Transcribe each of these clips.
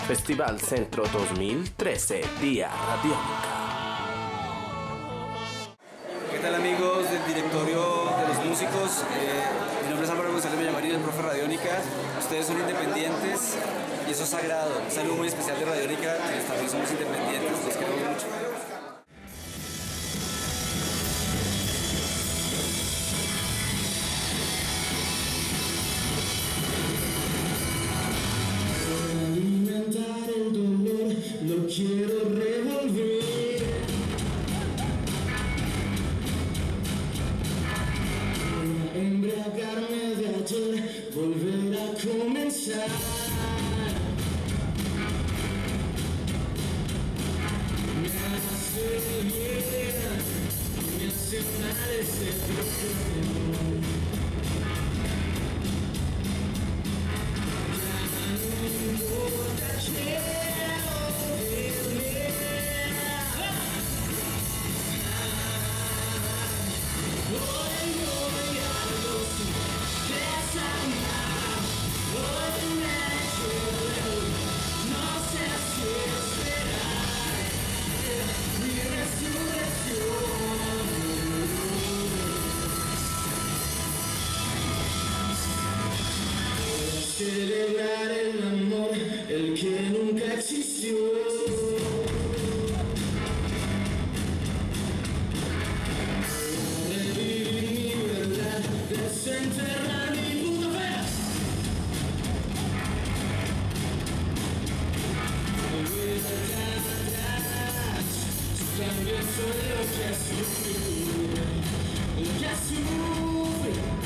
Festival Centro 2013, Vía Radiónica. ¿Qué tal, amigos del directorio de los músicos? Mi nombre es Álvaro González Villamarín, el profe Radiónica. Ustedes son independientes y eso es sagrado. Un saludo muy especial de Radiónica, que también somos independientes, los queremos mucho. Alimentar el dolor, lo quiero revolver. Embriagarme de ayer, volver a comenzar. Me hace bien, me hace mal ese problema. Celebrar el amor, el que nunca existió. Revivir mi verdad, desenterrar mi puta fe. Olvidar atrás, también soy lo que sufrí, lo que sufrí.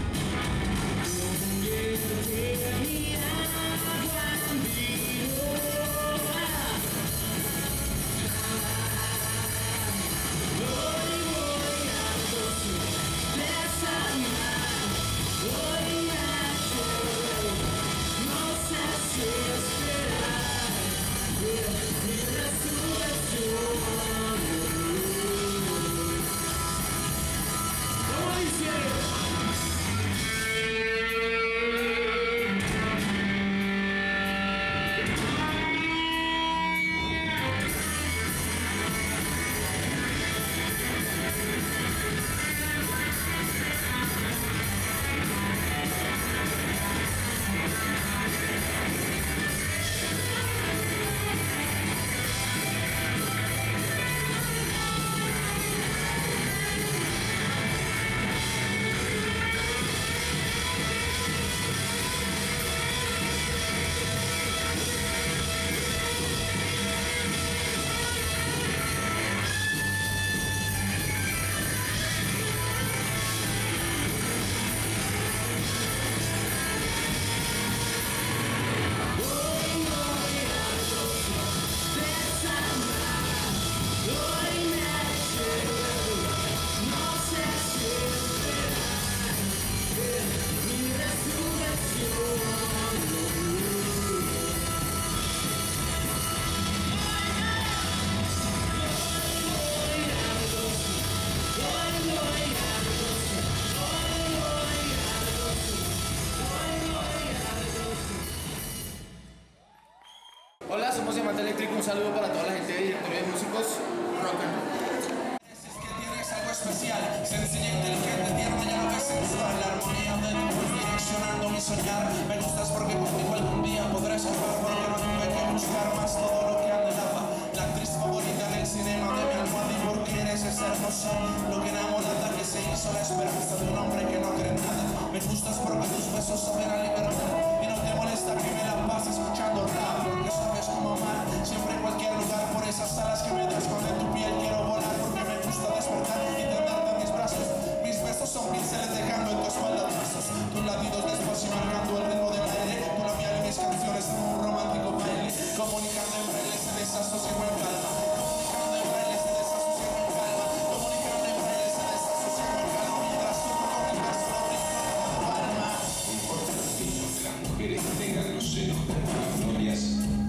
Hola, somos Diamante Eléctrico, un saludo para toda la gente de directorio de músicos rock and roll. Es que tienes algo especial, sencilla, inteligente, tierna y a la vez sensual. La armonía de tu voz direccionando mi soñar. Me gustas porque contigo algún día podré salvar, porque no tuve que buscar más todo lo que anhelaba. La actriz favorita en el cinema de mi almohada, y porque eres ese hermoso, lo que enamorada que se hizo la esperanza de un hombre que no cree en nada. Me gustas porque tus besos saben a libertad y no te molesta que me la pase escuchando rap, porque sabes cómo amar siempre en cualquier lugar. Por esas alas que me das de tu piel quiero volar, porque me gusta despertar y tenerte en mis brazos. Mis besos son pinceles dejando en tu espalda trazos, tus latidos despacio marcando el ritmo del aire, tu labial y mis canciones en un romántico baile, comunicando en braille ese desasosiego en calma, comunicando en braille ese desasosiego en calma, comunicando en braille ese desasosiego en calma, mientras tú con el verso lo brinco en la palma. No importa los niños que las mujeres tengan los senos como las glorias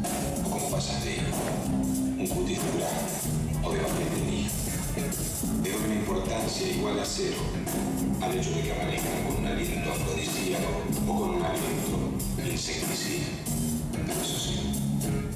o como pasas de un cutis dura o de papel de niño. Le doy una importancia igual a cero al hecho de que amanezcan con un aliento afrodisíaco o con un aliento insecticida. Pero eso sí,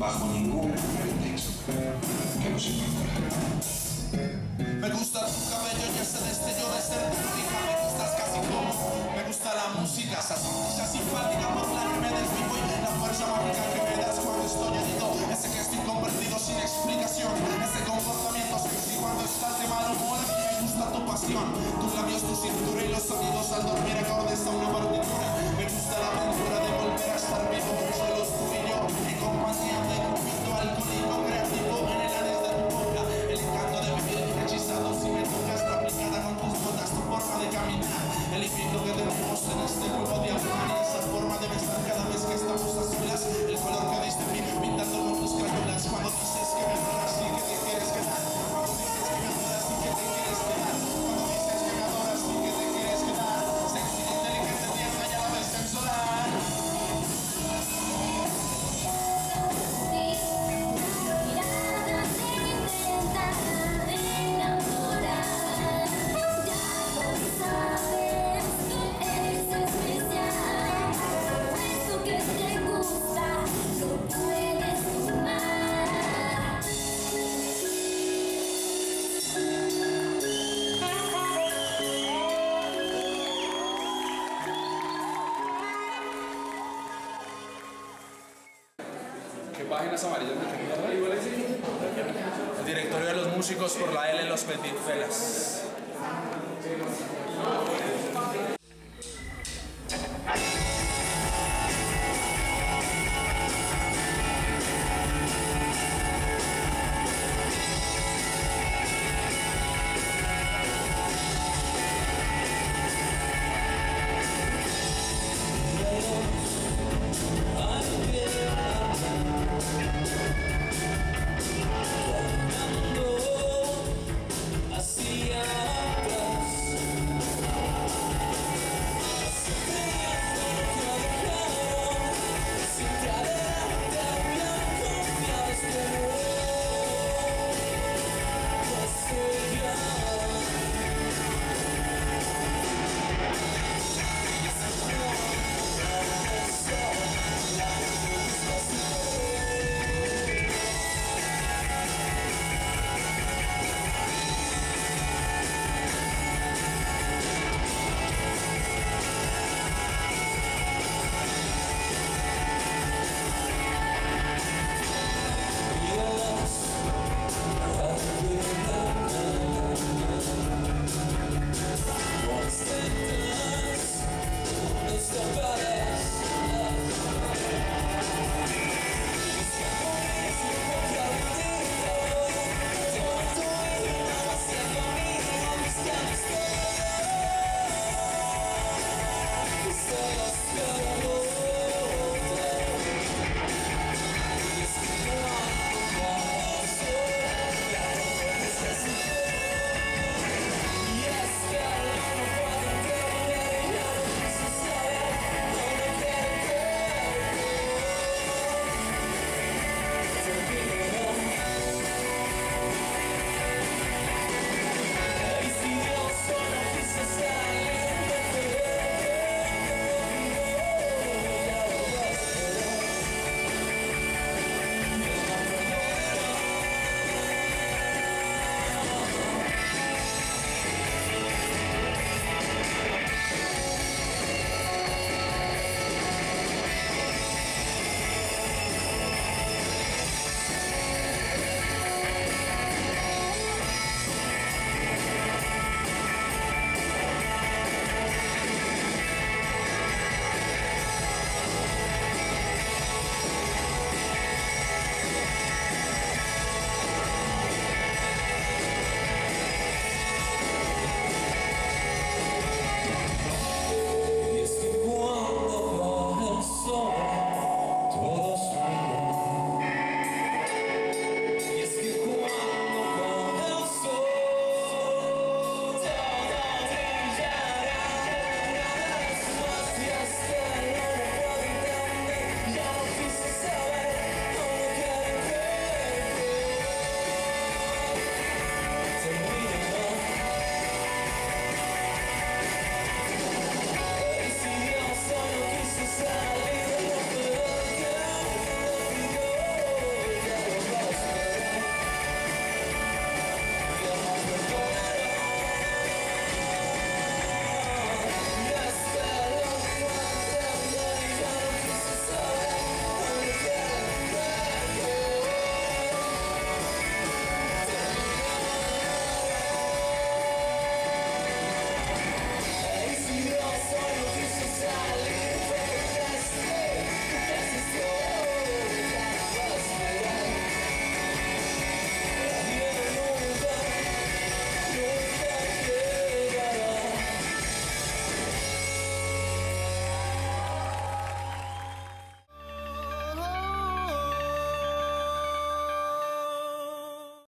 bajo ningún pretexto que no sepa volar. Me gusta tu cabello y ese destello de ser única. Me gustas casi como me gusta la música. Esa sonrisa simpática por la que me desvivo y la fuerza mágica que me das cuando estoy herido. Ese gesto inconvertido sin explicación. Ese comportamiento sexy cuando estás de mal humor. Me gusta tu pasión, tus labios, tu cintura y los sonidos al dormir acordes a una partitura. Me gusta la aventura de volver a estar vivo, solos tú y yo, en compañía de un pinto alcohólico creativo en el anís de tu boca. El encanto de vivir hechizado si me tocas, aplicada con tus botas, tu forma de caminar. El infinito que tenemos en este nuevo diafragma y esa forma de besar cada vez que estamos a solas. El color que diste en mí pintando con tus crayolas. Cuando dices que me adoras y que te quieres quedar. Cuando dices que me adoras y que te quieres quedar. Cuando dices que me adoras y que te quieres quedar. Sexy, inteligente, tierna y a la vez sensual. ¿Qué páginas amarillas me tengo? El directorio de los músicos por la L en los Petit Felas.